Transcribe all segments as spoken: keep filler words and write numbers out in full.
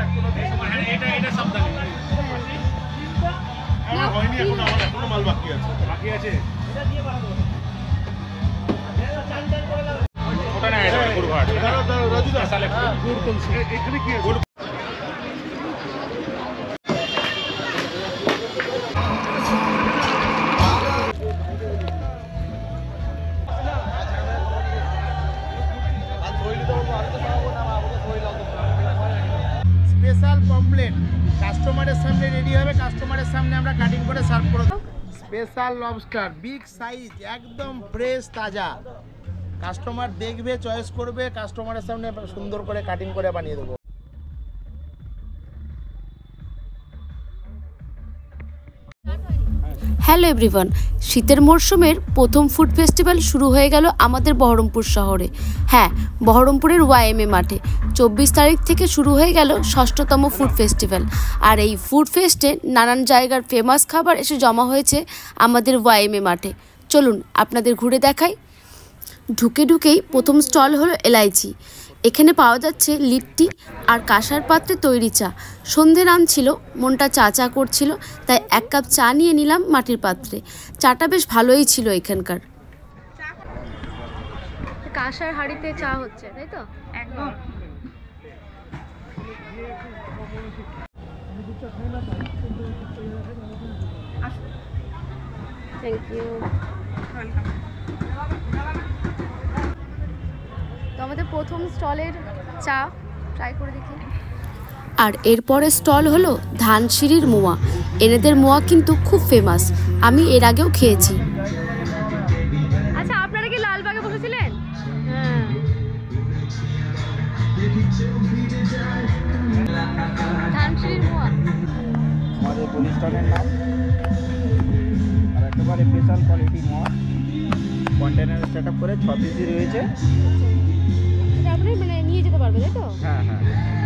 এটা এটা সাবধানে আমার হয়নি এখন আমার এখনো মাল বাকি আছে বাকি আছে এটা দিয়ে বানাবো ওটা না এটা গুড়ঘাট দাঁড়াও দাঁড়াও রাজু দা সালে গুড় কোন এখানে কি আছে স্পেশাল পমফ্লেট কাস্টমারের সামনে রেডি হবে, কাস্টমারের সামনে আমরা কাটিং করে সার্ভ করে দেব। স্পেশাল লবস্টার বিগ সাইজ একদম ফ্রেশ তাজা, কাস্টমার দেখবে চয়েস করবে, কাস্টমারের সামনে সুন্দর করে কাটিং করে বানিয়ে দেবো। হ্যালো এভরিওয়ান, শীতের মরশুমের প্রথম ফুড ফেস্টিভ্যাল শুরু হয়ে গেল আমাদের বহরমপুর শহরে। হ্যাঁ, বহরমপুরের ওয়াইএমএ মাঠে চব্বিশ তারিখ থেকে শুরু হয়ে গেল ষষ্ঠতম ফুড ফেস্টিভ্যাল। আর এই ফুড ফেস্টে নানান জায়গার ফেমাস খাবার এসে জমা হয়েছে আমাদের ওয়াইএমএ মাঠে। চলুন আপনাদের ঘুরে দেখাই। ঢুকে ঢুকেই প্রথম স্টল হলো এলাইচি। এখানে পাওয়া যাচ্ছে লিট্টি আর কাঁসার পাত্রে তৈরি চা। সন্ধে রান ছিল, মনটা চা চা করছিল, তাই এক কাপ চা নিয়ে নিলাম মাটির পাত্রে। চাটা বেশ ভালোই ছিল এখানকার। কাঁসার হাঁড়িতে চা হচ্ছে, তাই তো? একদম। Thank you. ওয়েলকাম। তো আমাদের প্রথম স্টলের চা ট্রাই করে দেখি। আর এরপরে স্টল হলো ধানসিঁড়ির মোয়া। এনাদের মোয়া কিন্তু খুব ফেমাস, আমি এর আগেও খেয়েছি। আচ্ছা, আপনারা কি লালবাগে বসেছিলেন? হ্যাঁ। ধানসিঁড়ির মোয়া আমাদের প্রতিষ্ঠানের নাম, আর একেবারে স্পেশাল কোয়ালিটি মোয়া। কন্টেনার সেট আপ করে ছ পিসি রয়েছে। আপনি মানে নিয়ে যেতে পারবে, তাই তো? হ্যাঁ হ্যাঁ।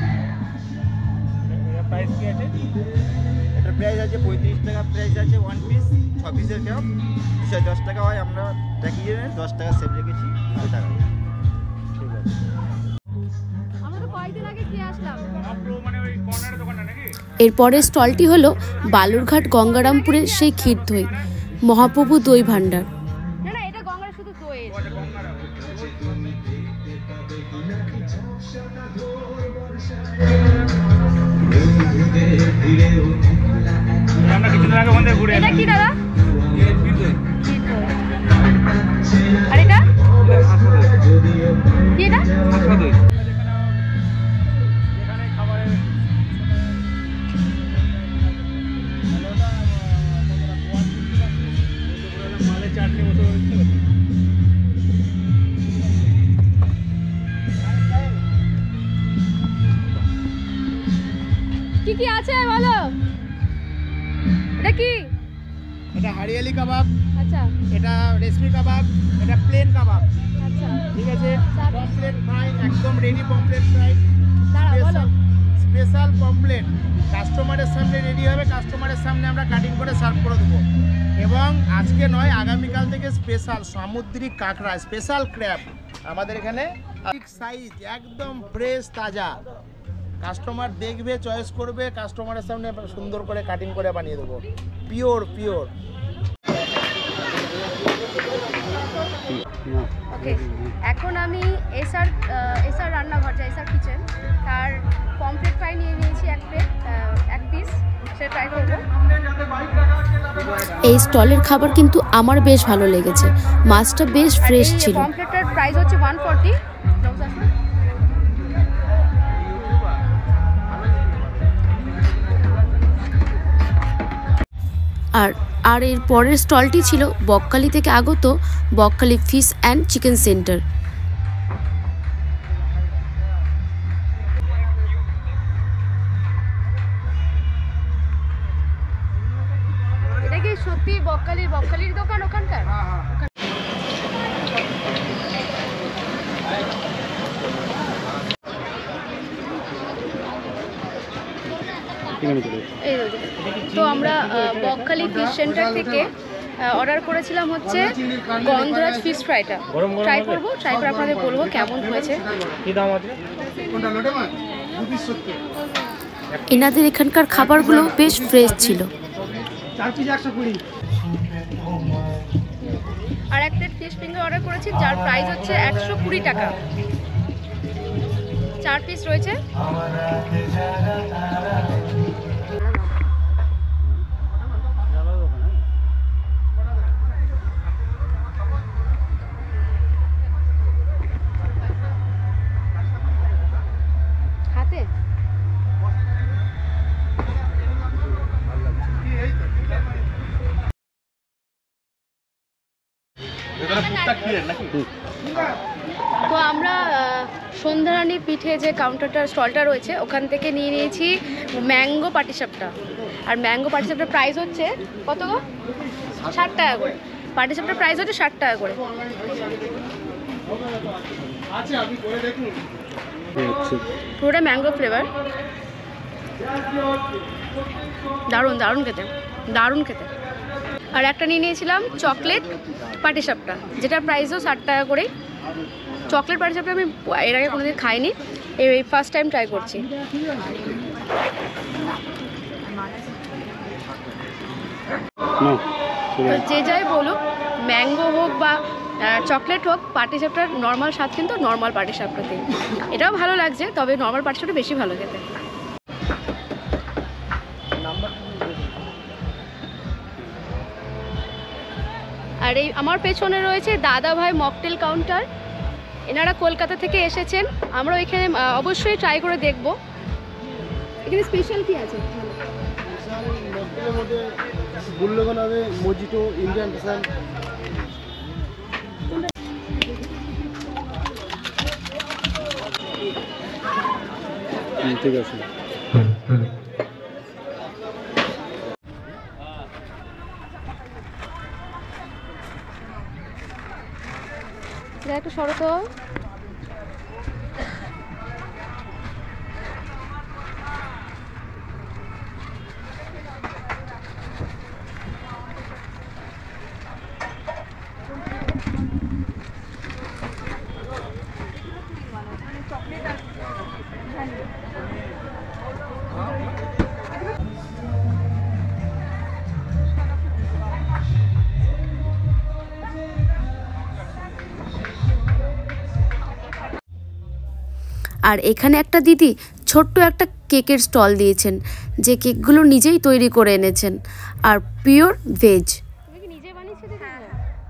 এটার প্রাইস কি আছে? এটার প্রাইস আছে পঁয়ত্রিশ টাকা প্রাইস আছে ওয়ান পিস, ছ পিসের কাপ দুশো দশ টাকা হয়। আমরা প্যাকেজে দশ টাকা সেভ রেখেছি দুই টাকা। ঠিক আছে। আমরা তো কয়েকদিন আগে খেয়ে আসলাম। মানে ওই কর্নারের দোকানটা নাকি? এরপরের স্টলটি হলো বালুরঘাট গঙ্গারামপুরের সেই ক্ষীর দই, মহাপ্রভু দই ভাণ্ডার। না না, এটা গঙ্গার শুধু দই। আমরা কিছুদিন আগে ওখান থেকে ঘুরে এটা কি দাদা? আর এটা কি? এটা কি কি আছে বলো? এটা কি? এটা হারিয়ালি কাবাব। আচ্ছা। এটা রেশমি কাবাব, এটা প্লেন কাবাব। আচ্ছা, ঠিক আছে। পমফ্লেট ফ্রাই, একদম রেডি পমফ্লেট ফ্রাই। দাঁড়াও বলো। স্পেশাল পমফ্লেট কাস্টমারের সামনে রেডি হবে, কাস্টমারের সামনে আমরা কাটিং করে সার্ভ করে দেবো। এবং আজকে নয়, আগামীকাল থেকে স্পেশাল সামুদ্রিক কাঁকড়া, স্পেশাল ক্র্যাব আমাদের এখানে বিগ সাইজ একদম ফ্রেশ তাজা, কাস্টমার দেখবে চয়েস করবে, কাস্টমারের সামনে সুন্দর করে কাটিং করে বানিয়ে দেবো। Pure pure. ওকে, এখন আমি এসআর এসআর রান্নাঘর, যা এসআর কিচেন, তার পমফ্লেট ফ্রাই নিয়ে নিয়েছি এক প্লেট, এক পিস, সেটা ট্রাই করবো। এই স্টলের খাবার কিন্তু আমার বেশ ভালো লেগেছে, মাছটা বেশ ফ্রেশ ছিল। পমফ্লেটের প্রাইস হচ্ছে ওয়ান ফর্টি। আর আর এর পরের স্টলটি ছিল বকখালি থেকে আগত Bakkhali fish and chicken centre. এটা কি সত্যি বকখালির বকখালির দোকান ওখানকার? তো আমরা বকখালি ফিশ সেন্টার থেকে অর্ডার করেছিলাম হচ্ছে গন্ধরাজ ফিশ ফ্রাইটা। ট্রাই করবো, ট্রাই করে আপনাদের বলবো কেমন হয়েছে। কি দাম আছে? কোনটা লোটে মাছ? এনাদের এখানকার খাবারগুলো বেশ ফ্রেশ ছিল। আর এক প্লেট ফিশ ফিঙ্গার অর্ডার করেছি, যার প্রাইস হচ্ছে একশো কুড়ি টাকা। চার পিস রয়েছে। হাতে তো আমরা সন্ধ্যারানী পিঠে যে কাউন্টারটা স্টলটা রয়েছে ওখান থেকে নিয়ে নিয়েছি ম্যাঙ্গো পাটিসাপটা। আর ম্যাঙ্গো পাটিসাপটার প্রাইস হচ্ছে কত গো? ষাট টাকা করে। পাটিসাপটার প্রাইস হচ্ছে ষাট টাকা করে। পুরোটা ম্যাঙ্গো ফ্লেভার, দারুণ দারুণ খেতে, দারুণ খেতে। আর একটা নিয়ে নিয়েছিলাম চকলেট পাটিসাপটা, যেটার প্রাইসও ষাট টাকা করে। চকলেট পাটিসাপটা আমি এর আগে কোনোদিন খাইনি, এই ফার্স্ট টাইম ট্রাই করছি। যে যাই বলুক, ম্যাঙ্গো হোক বা চকলেট হোক, পাটিসাপটার নর্মাল স্বাদ কিন্তু নর্মাল পাটিসাপটাতেই। এটাও ভালো লাগছে, তবে নর্মাল পাটিসাপটা বেশি ভালো খেতে। আর এই আমার পেছনে রয়েছে দাদা ভাই মকটেল কাউন্টার। এনারা কলকাতা থেকে এসেছেন, আমরা এখানে অবশ্যই ট্রাই করে দেখব। এখানে স্পেশাল কি আছে? মূল্যবান হবে মজিটো, ইন্ডিয়ান স্পেশাল। ঠিক আছে। একটু শরত আর এখানে একটা দিদি ছোট্ট একটা কেকের স্টল দিয়েছেন, যে কেকগুলো নিজেই তৈরি করে এনেছেন আর পিওর ভেজ। তুমি কি নিজে বানিয়েছো? হ্যাঁ।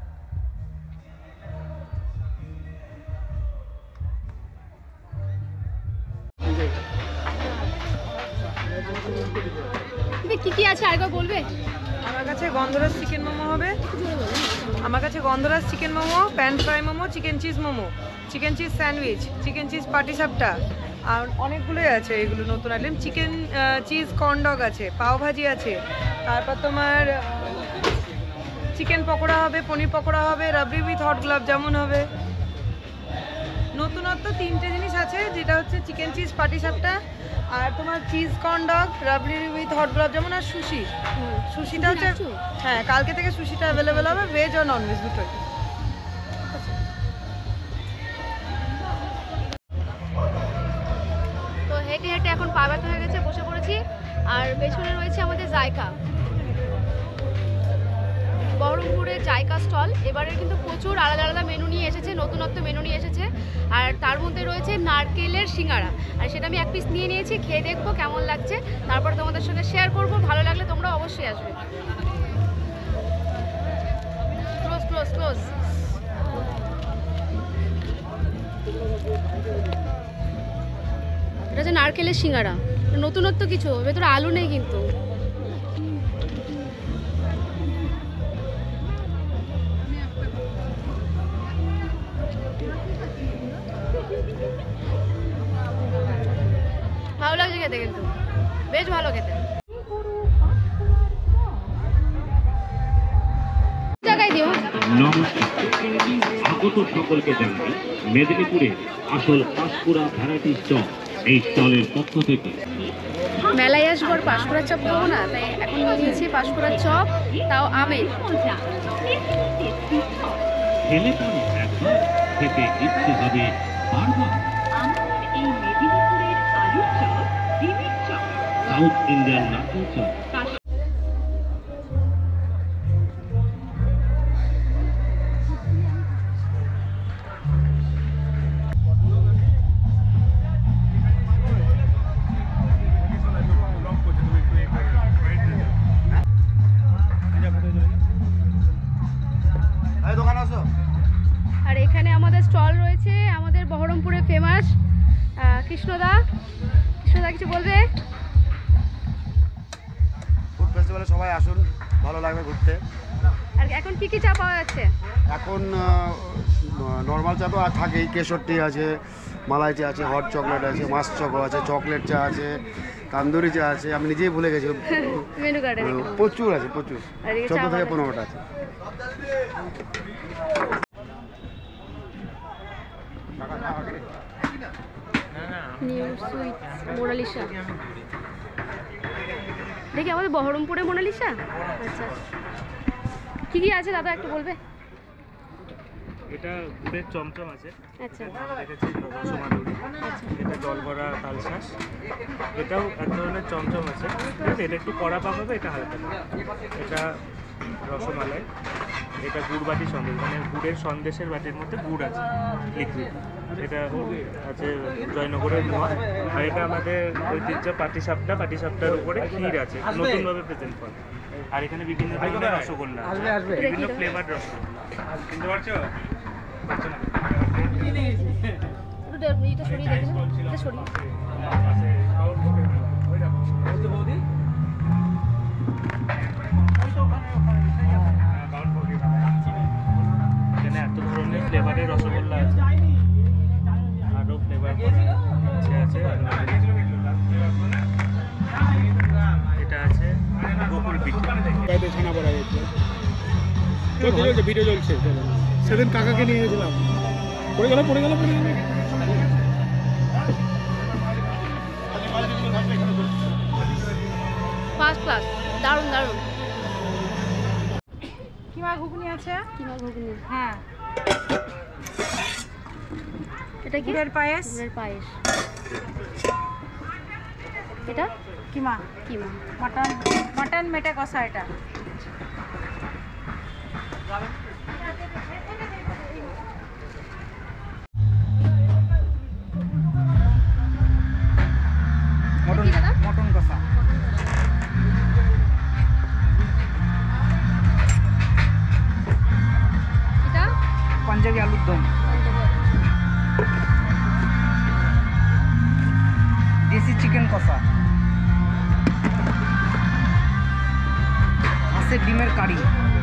কি কি আছে আরেকবার বলবে? আমার কাছে গন্ধরাজ চিকেন মোমো হবে, আমার কাছে গন্ধরাজ chicken momo, pan fry momo, chicken cheese momo, chicken cheese sandwich, chicken cheese পাটিসাপটা, আর অনেকগুলোই আছে এগুলো নতুন আইটেম। চিকেন চিজ কর্নডগ আছে, পাও ভাজি আছে, তারপর তোমার চিকেন পকোড়া হবে, পনির পকোড়া হবে, রাবড়ি উইথ হট গোলাপ জামুন হবে। নতুনত্ব তিনটে জিনিস আছে, যেটা হচ্ছে চিকেন চিজ পাটিসাপটা, আর তোমার cheese corn dog, rabri with hot gulab jamun, আর সুশি। সুশিটা হচ্ছে, হ্যাঁ কালকে থেকে সুশিটা অ্যাভেলেবেল হবে, ভেজ আর ননভেজ দুটোই। তো হেঁটে হেঁটে এখন পা ব্যথা হয়ে গেছে, বসে পড়েছি। আর পেছনে রয়েছে আমাদের জায়কা, বহরমপুরের জায়কা স্টল। এবারে কিন্তু প্রচুর আলাদা আলাদা মেনু নিয়ে এসেছে, নতুনত্ব মেনু নিয়ে এসেছে। আর তার মধ্যে রয়েছে নারকেলের সিঙ্গারা, আর সেটা আমি এক পিস নিয়ে নিয়েছি, খেয়ে দেখবো কেমন লাগছে, তারপর তোমাদের সঙ্গে শেয়ার করবো। ভালো লাগলে তোমরা অবশ্যই আসবে। Close close close. এটা হচ্ছে নারকেলের সিঙ্গারা, নতুনত্ব কিছু, ভেতরে আলু নেই কিন্তু। ভালো লাগছে খেতে, কিন্তু বেশ ভালো খেতে। জায়গায় দিও। নমস্কার, আগত সকলকে জানাই মেদিনীপুরের আসল পাঁশকুড়া ভ্যারাইটি স্টল। এই স্টলের পক্ষ থেকে মেলায় আসবো আর পাঁশকুড়ার চপ খাবো না, তাই এখন নিয়েছি পাঁশকুড়ার চপ, তাও আমের। খেলে পরে একবার খেতে ইচ্ছে হবে বারবার। আমার এই মেদিনীপুরের আলুর চপ সাউথ ইন্ডিয়ান নারকেল চপ। আর এখানে আমাদের স্টল রয়েছে আমাদের বহরমপুরে ফেমাস কৃষ্ণদা। কৃষ্ণদা কিছু বলবে? ফুড ফেস্টিভ্যালে সবাই আসুন, ভালো লাগবে ঘুরতে। আর এখন কি কি চা পাওয়া যাচ্ছে? এখন নর্মাল চা তো আর থাকেই, কেশরটি আছে, মালাই চা আছে, হট চকলেট আছে, মাছ চকো আছে, চকলেট চা আছে, তান্দুরি চা আছে, আমি নিজেই ভুলে গেছি। মেনু কার্ডে প্রচুর আছে, প্রচুর, আর এদিকে চা চোদ্দ থেকে বাগান। পনেরোটা আছে। নিউ সুইট মোনালিসা, দেখি আমাদের বহরমপুরে মোনালিসা। আচ্ছা, কি কি আছে দাদা একটু বলবে? এটা গুড়ের চমচম আছে, আচ্ছা রেখেছি রসমাদুরি, এটা জল ভরা তালশাঁস, এটাও এক ধরনের চমচম আছে, ঠিক আছে? এটা একটু কড়া পাক হবে, এটা হালকা। এটা রসমালাই, এটা গুড় বাটি সন্দেশ, মানে গুড়ের সন্দেশের বাটির মধ্যে গুড় আছে লিকুইড। এটা আছে জয়নগরের মোয়া। আর এটা আমাদের ঐতিহ্য পাটিসাপটা, পাটিসাপটার উপরে ক্ষীর আছে, নতুনভাবে প্রেজেন্ট করা। আর এখানে বিভিন্ন ধরনের রসগোল্লা আছে, বিভিন্ন ফ্লেভার রসগোল্লা। চিনতে পারছো? পারছো না? একটু এটা সরিয়ে দেখেন, এটা সরিয়ে। এখানে এত ধরনের ফ্লেভারের রসগোল্লা আছে, আরও ফ্লেভার আছে। এটা আছে গোকুল পিঠা, ছানা পড়া যাচ্ছে, চলছে চলছে ভিডিও চলছে। সেদিন কাকাকে নিয়ে গেছিলাম, পড়ে গেল পড়ে গেল পড়ে গেল। ফার্স্ট ক্লাস, দারুণ দারুণ। কিমা ঘুগনি আছে? কিমা ঘুগনি, হ্যাঁ। এটা কি? গুড়ের পায়েস। গুড়ের পায়েস। এটা কিমা কিমা। মটন মটন মেটে কষা এটা। মটন মটন কষা, এটা পাঞ্জাবি আলুর দম, দেশি চিকেন কষা, হাঁসের ডিমের কারি,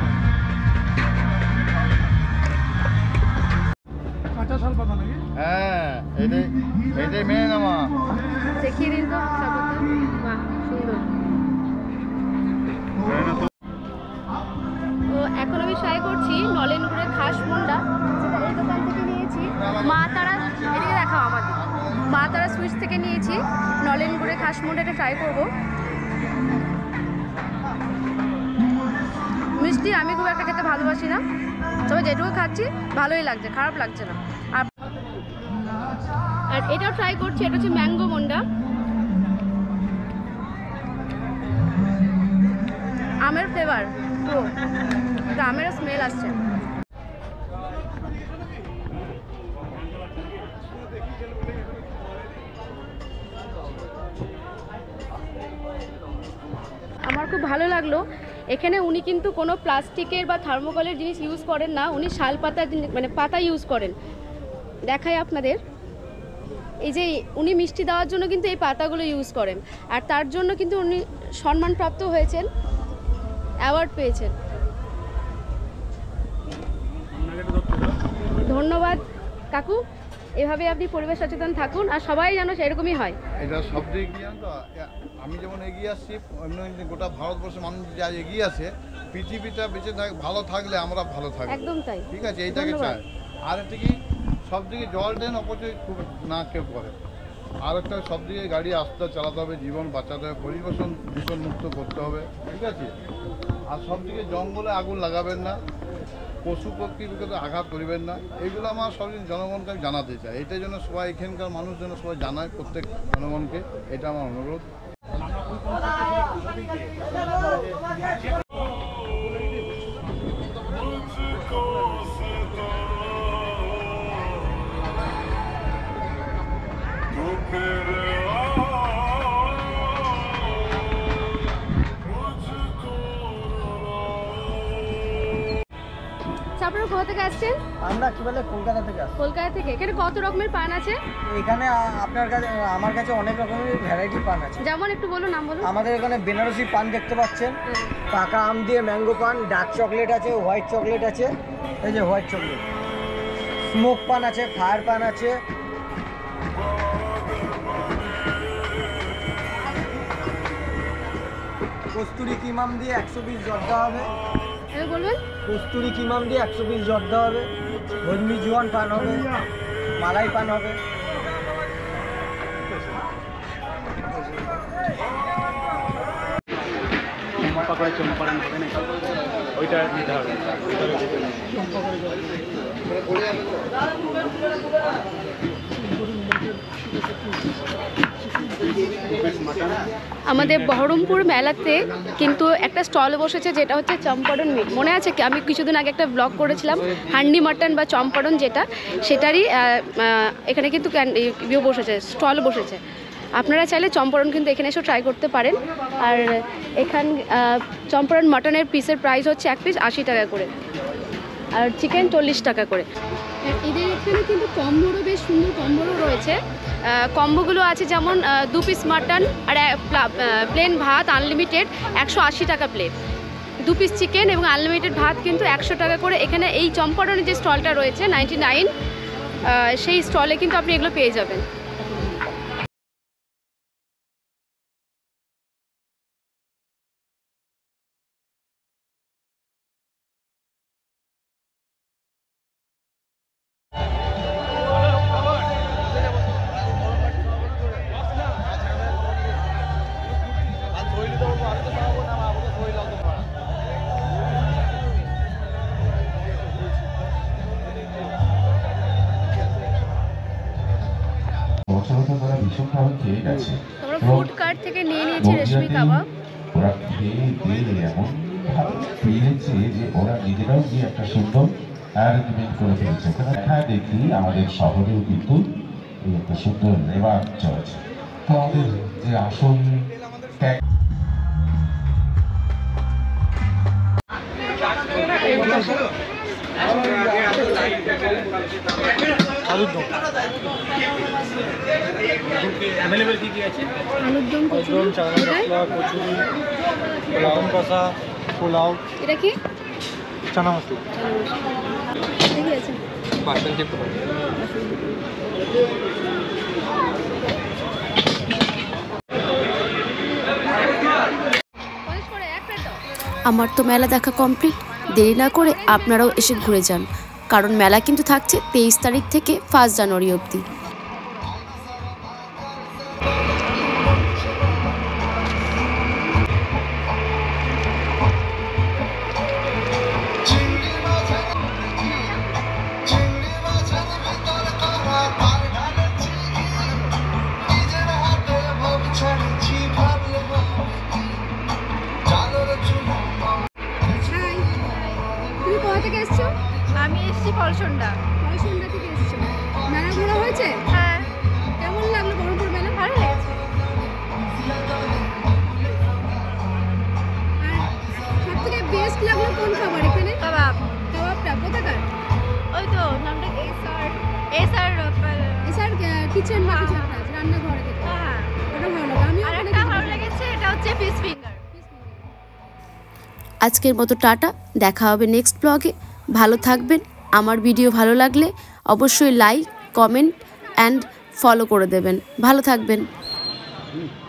কাঁচা শাল পাতা নাকি? হ্যাঁ, এটাই এটাই মেনে নেওয়া। দেখিয়ে দিন তো সাপোর্টটা। বাহ, সুন্দর। তো এখন আমি ট্রাই করছি নলেনগুড়ের খাস মুন্ডা, যেটা এই দোকান থেকে নিয়েছি। মা তারা, এদিকে দেখাও আমাদের, মা তারা সুইটস থেকে নিয়েছি নলেনগুড়ের খাস মুন্ডাটা ট্রাই করব। মিষ্টি আমি খুব একটা খেতে ভালোবাসি না, তবে যেটুকু খাচ্ছি ভালোই লাগছে, খারাপ লাগছে না। আর আর এটাও ট্রাই করছি, এটা হচ্ছে ম্যাঙ্গো মুন্ডা। আমের ফ্লেভার পুরো, এটা আমের স্মেল আসছে। আমার খুব ভালো লাগলো। এখানে উনি কিন্তু কোনো প্লাস্টিকের বা থার্মোকলের জিনিস ইউজ করেন না, উনি শাল পাতার জিনিস মানে পাতা ইউজ করেন। দেখাই আপনাদের, এই যে উনি মিষ্টি দেওয়ার জন্য কিন্তু এই পাতাগুলো ইউজ করেন, আর তার জন্য কিন্তু উনি সম্মানপ্রাপ্ত হয়েছেন, অ্যাওয়ার্ড পেয়েছেন। ধন্যবাদ কাকু, এভাবে আপনি পরিবেশ সচেতন থাকুন, আর সবাই যেন সেরকমই হয়। এটা সব দিক দিয়ে তো আমি যেমন এগিয়ে আসছি, অন্য গোটা ভারতবর্ষের মানুষ যা এগিয়ে আছে, পৃথিবীটা বেঁচে থাক ভালো থাকলে আমরা ভালো থাকবো, একদম তাই, ঠিক আছে? এইটাকে চাই। আর একটা কি, সব দিকে জল ট্রেন অপচয় খুব না কেউ করে। আর একটা, সব দিকে গাড়ি আস্তে চালাতে হবে, জীবন বাঁচাতে হবে, পরিবেশ দূষণ মুক্ত করতে হবে, ঠিক আছে? আর সব দিকে জঙ্গলে আগুন লাগাবেন না, পশু পক্ষীকে তো আঘাত করিবেন না, এইগুলো আমার সব জনগণকে আমি জানাতে চাই। এইটার জন্য সবাই, এখানকার মানুষ যেন সবাই জানায়, প্রত্যেক জনগণকে, এটা আমার অনুরোধ। আপনারা কোথা থেকে আসছেন? আমরা কি বলে কলকাতা থেকে আসছি। কলকাতা থেকে। এখানে কত রকমের পান আছে? এখানে আপনার কাছে আমার কাছে অনেক রকমের ভ্যারাইটি পান আছে। যেমন একটু বলুন, নাম বলুন। আমাদের এখানে বেনারসি পান দেখতে পাচ্ছেন, পাকা আম দিয়ে ম্যাঙ্গো পান, ডার্ক চকলেট আছে, হোয়াইট চকলেট আছে, এই যে হোয়াইট চকলেট, স্মোক পান আছে, ফায়ার পান আছে, কস্তুরি কিমাম দিয়ে একশো পিস জর্দা হবে। বলবেন কস্তুরি কিমাম দিয়ে একশো পিস জর্দা হবে, হলমি জোয়ান পান হবে, মালাই পান হবে। ওইটা নিতে হবে। আমাদের বহরমপুর মেলাতে কিন্তু একটা স্টল বসেছে, যেটা হচ্ছে চম্পারন মিট। মনে আছে কি, আমি কিছুদিন আগে একটা ব্লগ করেছিলাম হান্ডি মাটন বা চম্পারন, যেটা সেটারই এখানে কিন্তু ইয়ে বসেছে, স্টল বসেছে। আপনারা চাইলে চম্পারন কিন্তু এখানে এসেও ট্রাই করতে পারেন। আর এখান চম্পারন মাটনের পিসের প্রাইস হচ্ছে এক পিস আশি টাকা করে, আর চিকেন চল্লিশ টাকা করে। এদের এখানে কিন্তু কম্বোরও বেশ সুন্দর কম্বোরও রয়েছে। কম্বোগুলো আছে যেমন দু পিস মাটন আর প্লেন ভাত আনলিমিটেড একশো আশি টাকা প্লেট, দু পিস চিকেন এবং আনলিমিটেড ভাত কিন্তু একশো টাকা করে। এখানে এই চম্পারনের যে স্টলটা রয়েছে নাইনটি নাইন, সেই স্টলে কিন্তু আপনি এগুলো পেয়ে যাবেন। তোমরা ফুড কার্ট থেকে নিয়ে নিয়েছি রেশমি কাবাব। ওরা খেয়ে দিয়ে এমন ভাবে পেয়েছে যে ওরা নিজেরাও গিয়ে একটা সুন্দর অ্যারেঞ্জমেন্ট করে ফেলেছে। দেখা দেখি আমাদের শহরেও কিন্তু এই একটা সুন্দর রেওয়াজ চলছে। তো আমাদের যে আসল অ্যাভেলেবেল কি কি আছে? আলুর দম, কচুরি, কচুরি, লবণ কষা, পোলাও। এটা কি? চানা মশলা। ঠিকই আছে। বাসন্তী পোলাও। আমার তো মেলা দেখা কমপ্লিট। দেরি না করে আপনারাও এসে ঘুরে যান, কারণ মেলা কিন্তু থাকছে তেইশ তারিখ থেকে ফার্স্ট জানুয়ারি অবধি। আমি এসেছি পলসন্ডা। পলসন্ডা থেকে এসেছি। মেলা ঘোরা হয়েছে? হ্যাঁ। কেমন লাগলো বহরমপুর মেলা? ভালো লেগেছে। আর সব থেকে বেস্ট লাগলো কোন খাবার এখানে? কাবাব। কাবাবটা কোথাকার? ওই তো নামটা কি? এসআর এসআর এসআর কিচেন বা কিছু একটা আছে রান্নাঘরে থেকে। হ্যাঁ, ওটা ভালো লাগলো। আমি আরেকটা ভালো লেগেছে, এটা হচ্ছে ফিশ ফিঙ্গার। আজকের মতো টাটা, দেখা হবে নেক্সট ব্লগে। ভালো থাকবেন। আমার ভিডিও ভালো লাগলে অবশ্যই লাইক, কমেন্ট অ্যান্ড ফলো করে দেবেন। ভালো থাকবেন।